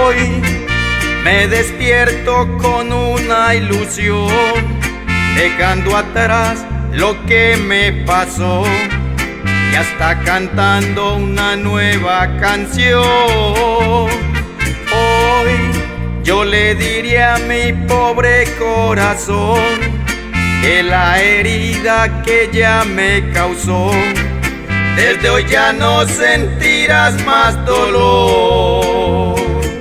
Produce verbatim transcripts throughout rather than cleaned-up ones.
Hoy me despierto con una ilusión, dejando atrás lo que me pasó y hasta cantando una nueva canción. Hoy yo le diría a mi pobre corazón que la herida que ya me causó, desde hoy ya no sentirás más dolor.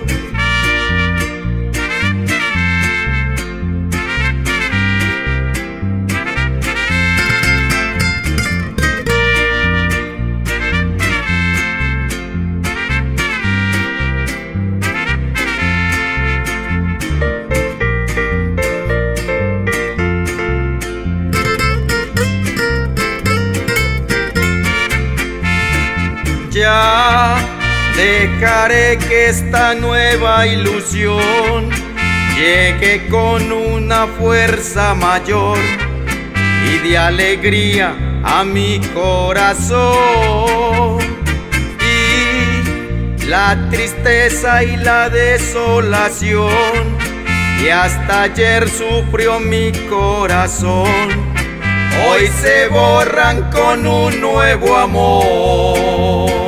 Ya dejaré que esta nueva ilusión llegue con una fuerza mayor y de alegría a mi corazón. Y la tristeza y la desolación que hasta ayer sufrió mi corazón, hoy se borran con un nuevo amor.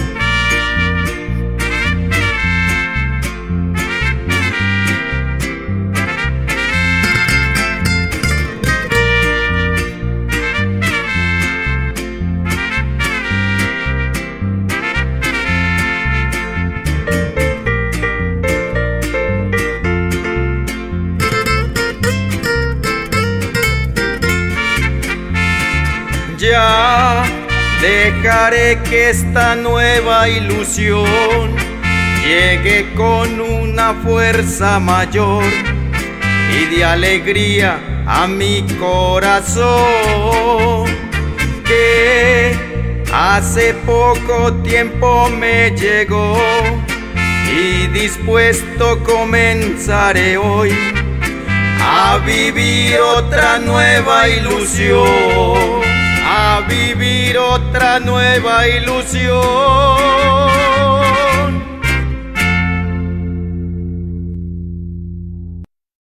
Ya dejaré que esta nueva ilusión llegue con una fuerza mayor y de alegría a mi corazón, que hace poco tiempo me llegó y dispuesto comenzaré hoy a vivir otra nueva ilusión, a vivir otra nueva ilusión.